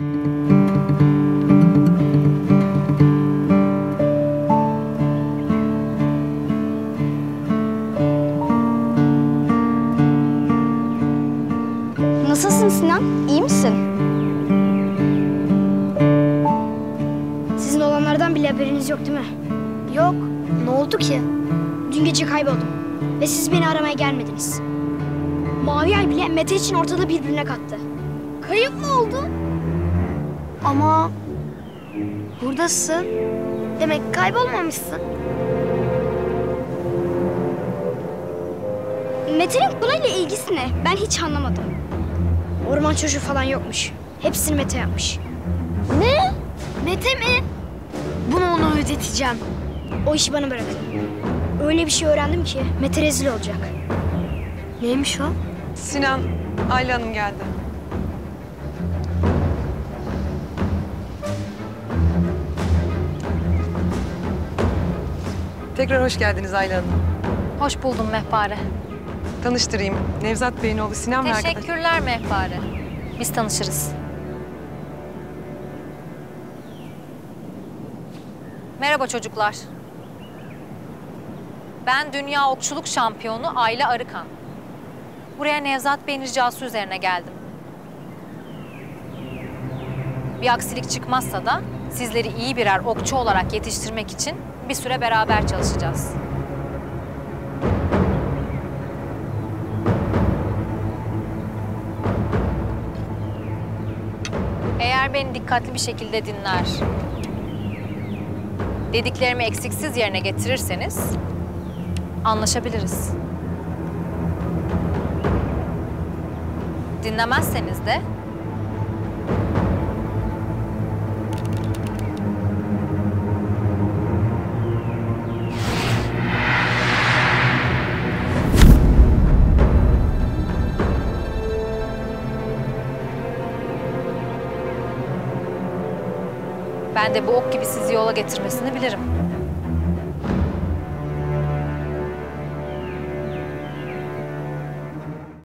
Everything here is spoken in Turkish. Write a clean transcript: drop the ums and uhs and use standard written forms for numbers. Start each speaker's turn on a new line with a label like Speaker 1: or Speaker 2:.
Speaker 1: Nasılsın Sinan? İyi misin? Sizin olanlardan bile haberiniz yok değil mi? Yok. Ne oldu ki? Dün gece kayboldum. Ve siz beni aramaya gelmediniz. Mavi Ay bile Mete için ortalığı birbirine kattı. Kayıp mı oldun? Ama buradasın. Demek kaybolmamışsın. Mete'nin konuyla ilgisi ne? Ben hiç anlamadım. Orman çocuğu falan yokmuş. Hepsini Mete yapmış. Ne? Mete mi? Bunu ona ödeteceğim. O işi bana bırakın. Öyle bir şey öğrendim ki Mete rezil olacak. Neymiş o?
Speaker 2: Sinan, Ayla Hanım geldi. Tekrar hoş geldiniz Ayla Hanım.
Speaker 3: Hoş buldum Mehpare.
Speaker 2: Tanıştırayım. Nevzat Bey'in oğlu Sinan ve arkadaş.
Speaker 3: Teşekkürler Mehpare. Biz tanışırız. Merhaba çocuklar. Ben dünya okçuluk şampiyonu Ayla Arıkan. Buraya Nevzat Bey'in ricası üzerine geldim. Bir aksilik çıkmazsa da sizleri iyi birer okçu olarak yetiştirmek için bir süre beraber çalışacağız. Eğer beni dikkatli bir şekilde dinler, dediklerimi eksiksiz yerine getirirseniz anlaşabiliriz. Dinlemezseniz de ben de bu ok gibi sizi yola getirmesini bilirim.